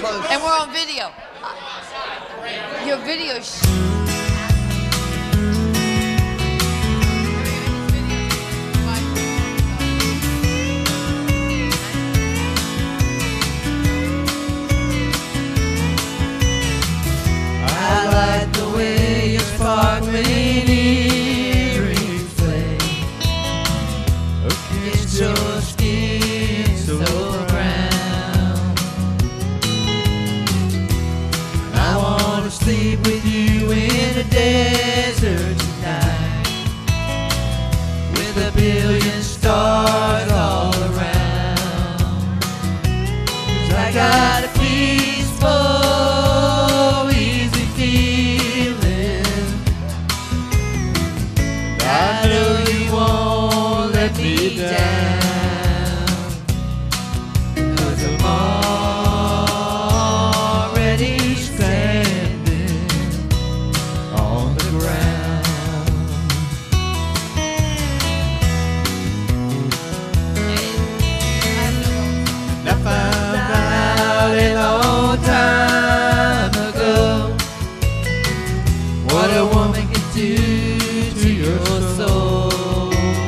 And we're on video. Your video. I like the way your sparkling earrings play against your skin so brown. I wanna sleep with you in the desert tonight, with a billion stars all around. 'Cause I got a peaceful I know you won't let me down, 'cause I'm already standing on the ground. I found out a long time ago what a woman can do to your soul.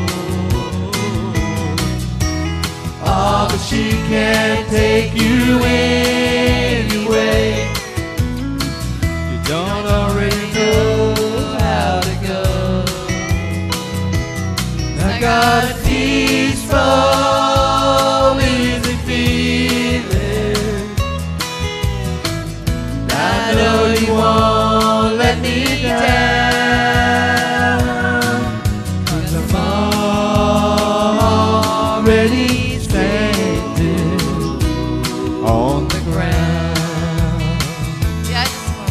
Oh, but she can't take you anyway. You don't already know how to go. I got a peaceful, easy feeling. I know you won't let me down, already standing on the ground. Yeah, I just want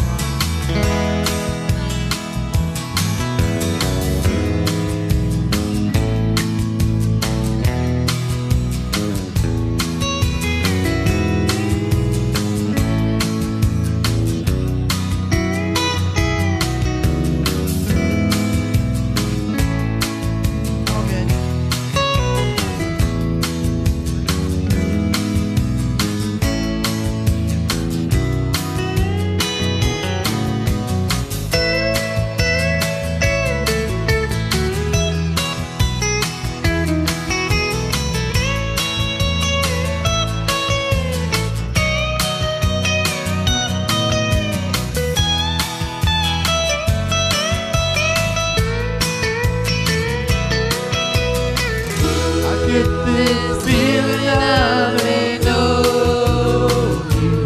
get this feeling I may know you,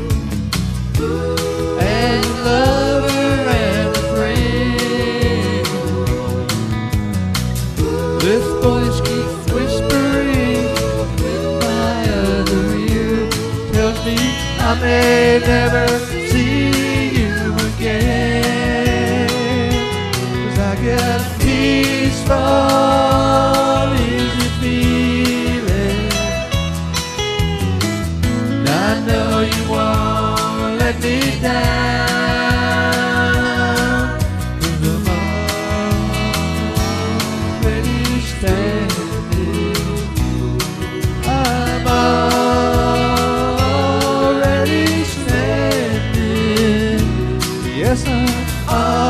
and a lover and a friend. This voice keeps whispering in my other ear, tells me I may never see you again. 'Cause I get peaceful, easy feeling. I know you won't let me down, 'cause I'm already standing. I'm already standing. Yes, I'm